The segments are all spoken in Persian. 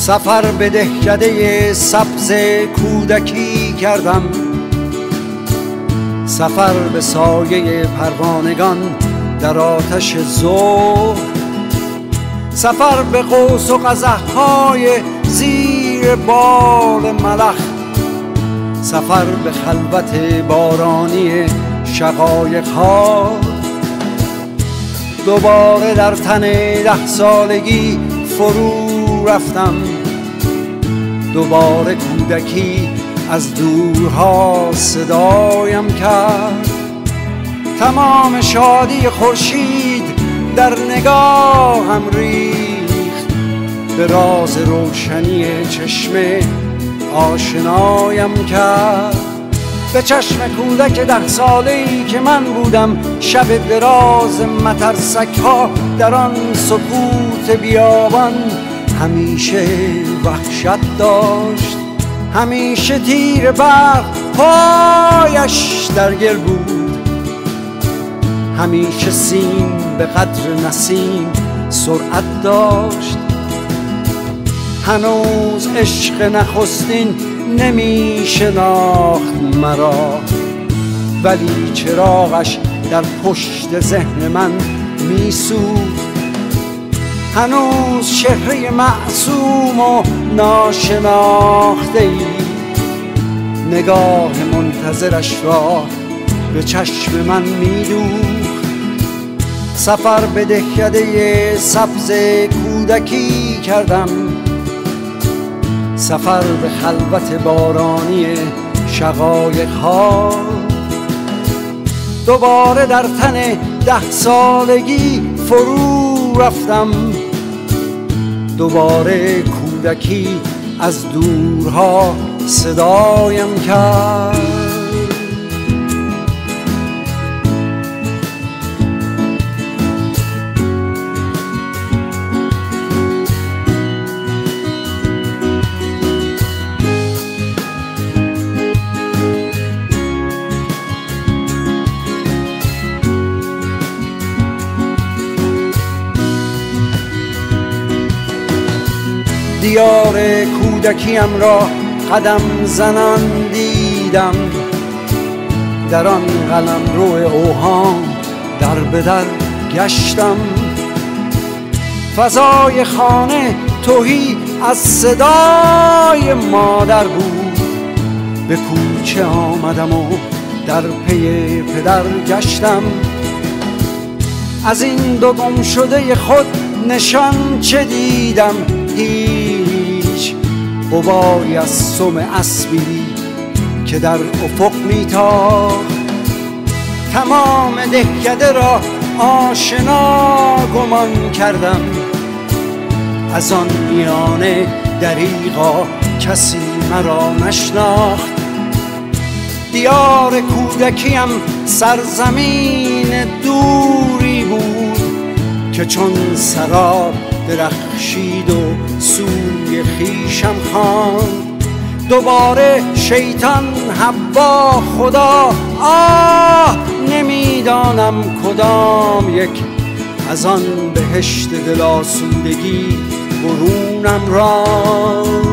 سفر به دهکده سبز کودکی کردم، سفر به سایه پروانگان در آتش ظهر، سفر به قوس و قزح‌های زیر بال ملخ، سفر به خلوت بارانی شقایق‌ها. دوباره در تن 10 سالگی فرو رفتم، دوباره کودکی از دورها صدایم کرد. تمام شادی خورشید در نگاهم ریخت، به راز روشنی چشم آشنایم کرد. به چشم کودک 10 ساله‌ای که من بودم، شب دراز مترسک‌ها در آن سکوت بیابان همیشه وحشت داشت. همیشه تیر برق پایش در گل بود، همیشه سیم به قدر نسیم سرعت داشت. هنوز عشق نخستین نمی شناخت مرا، ولی چراغش در پشت ذهن من می سوخت. هنوز چهره معصوم و ناشناخته‌ای نگاه منتظرش را به چشم من می دوخت. سفر به دهکده سبز کودکی کردم، سفر به خلوت بارانی شقایق‌ها. دوباره در تن 10 سالگی فرو رفتم، دوباره کودکی از دورها صدایم کرد. دیار کودکیم را قدم زنان دیدم، در آن قلمرو اوهام در به در گشتم. فضای خانه تهی از صدای مادر بود، به کوچه آمدم و در پی پدر گشتم. از این دو گم شده خود نشان چه دیدم؟ هیچ. غباری از سم اسبی که در افق میتاخت. تمام دهکده را آشنا گمان کردم، از آن میانه دریغا کسی مرا نشناخت. دیار کودکیم سرزمین دوری بود که چون سراب درخشید و سوی خویشم خواند. دوباره شیطان، حوا، خدا، نمیدانم کدام یک از آن بهشت دل آسودگی برونم راند.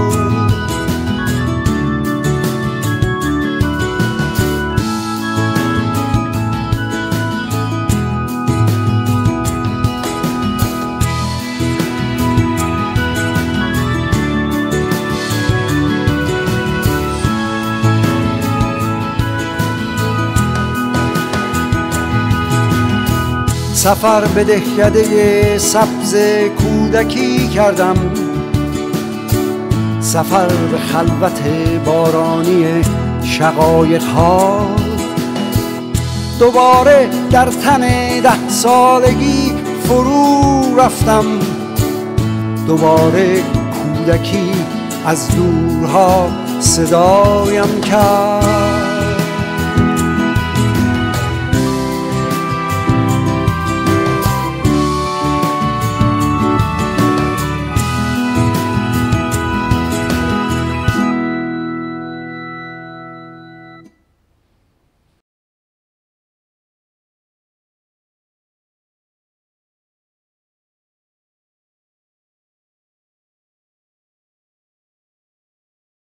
سفر به دهکده سبز کودکی کردم، سفر به خلوت بارانی شقایق‌ها. دوباره در تن 10 سالگی فرو رفتم، دوباره کودکی از دورها صدایم کرد.